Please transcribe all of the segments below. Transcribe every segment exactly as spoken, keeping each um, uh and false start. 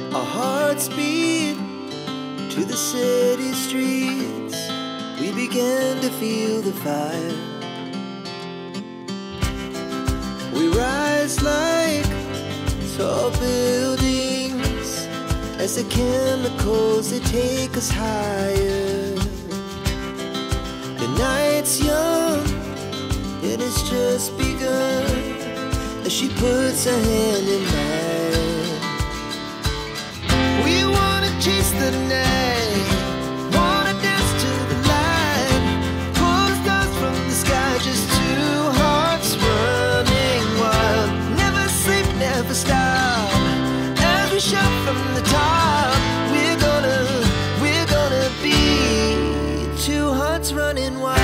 Our hearts beat to the city streets. We began to feel the fire. We rise like tall buildings as the chemicals, they take us higher. The night's young, it has just begun, as she puts her hand in mine. We wanna chase the night, wanna dance to the light, pull the stars from the sky, just two hearts running wild. Never sleep, never stop, as we shout from the top. We're gonna, we're gonna be two hearts running wild.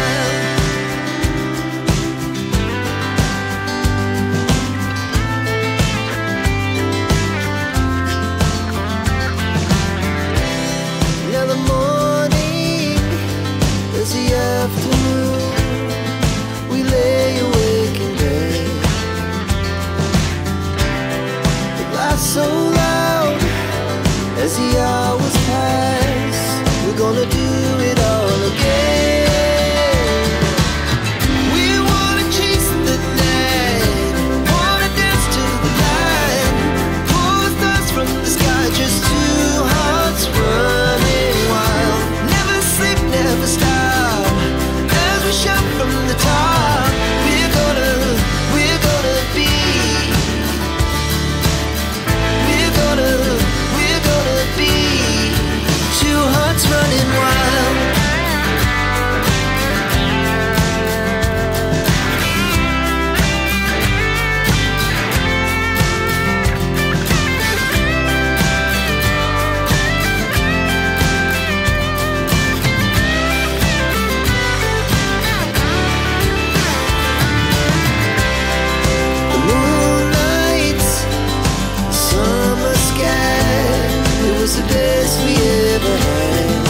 Afternoon, we lay awake in bed. The laughs so loud as the hours pass. We're gonna do it all again. We wanna chase the night, wanna dance to the light, pull the stars from the sky, just two hearts running wild. Never sleep, never stop, shout from the top. We're gonna, we're gonna be, we're gonna, we're gonna be two hearts running wild. The best we ever had.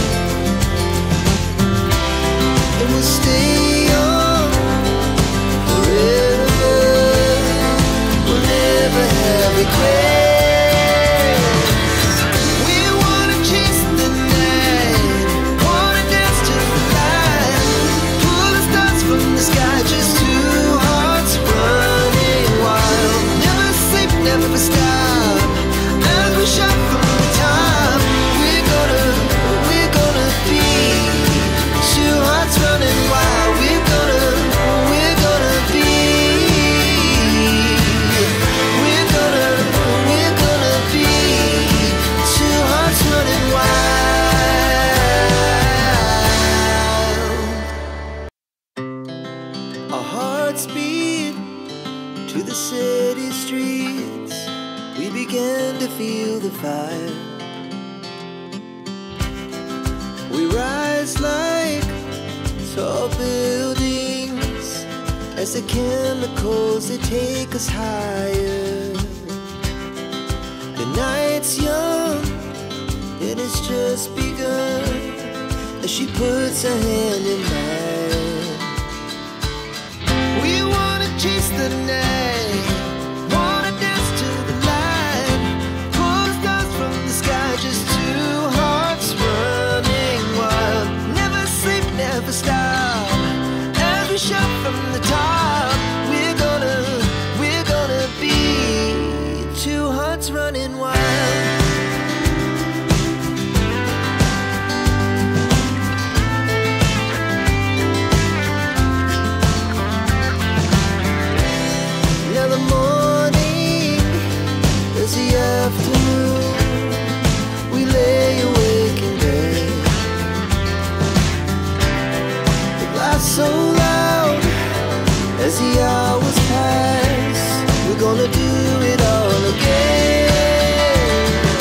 And we'll stay on forever. We'll never have regrets. We wanna chase the night, wanna dance to the light, pull the stars from the sky, just two hearts running wild. Never sleep, never stop, as we shout from the top. Running wild, we're gonna, we're gonna be, we're gonna, we're gonna be two hearts running wild. Our hearts beat to the city streets. We began to feel the fire. We rise like tall buildings as the chemicals, they take us higher. The night's young, it has just begun, as she puts her hand in mine. We wanna chase the night, wanna dance to the light, pull the stars from the sky, just two hearts running wild. Never sleep, never stop, as we shout from the top. We're gonna, we're gonna be two hearts running wild. Now the morning is the afternoon. We lay awake in bed. The laughs so loud as the hours pass. We're gonna do it all again.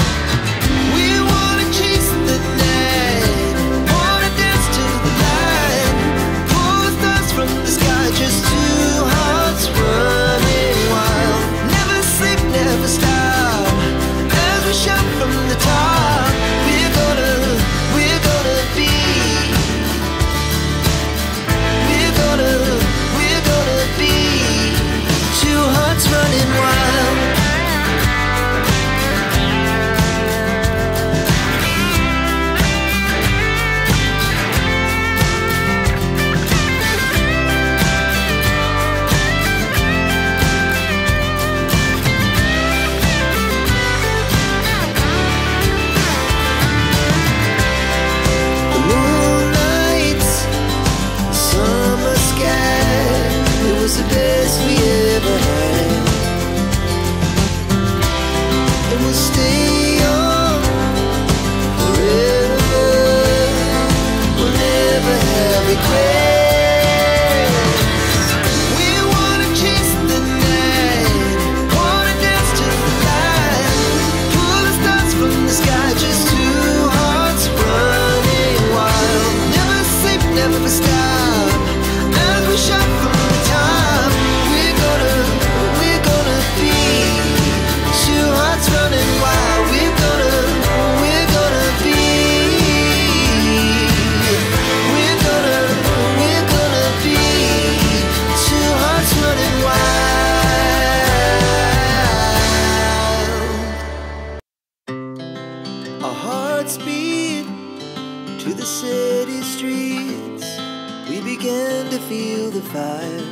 to the city streets, we began to feel the fire.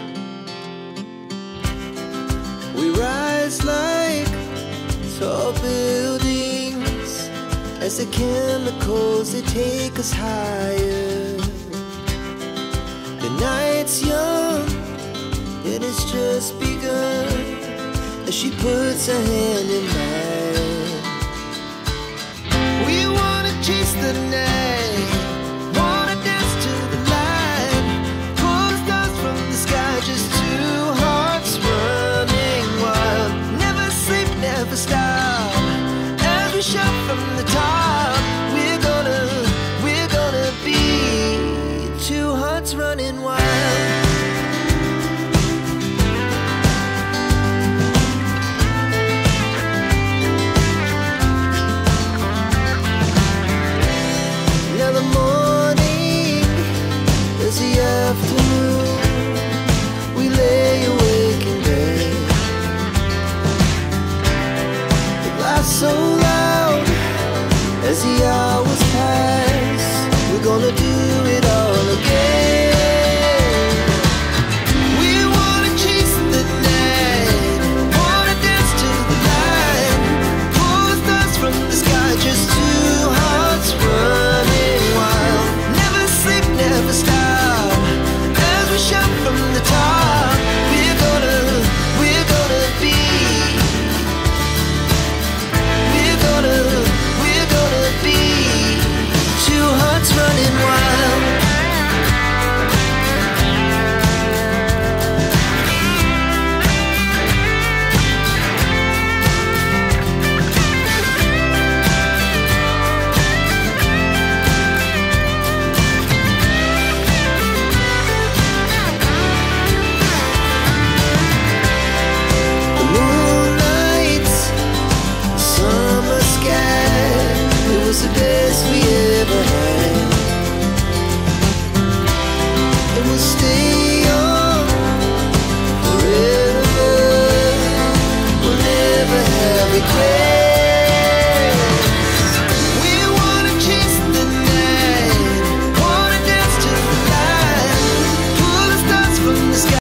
We rise like tall buildings as the chemicals, they take us higher. The night's young, it has just begun, as she puts her hand in mine. We wanna chase the night, wanna dance to the light, pull the stars from the sky, just two hearts running wild. Never sleep, never stop, as we shout from the top. We're gonna, we're gonna be two hearts running wild. Afternoon, we lay awake in bed. It lasts so long.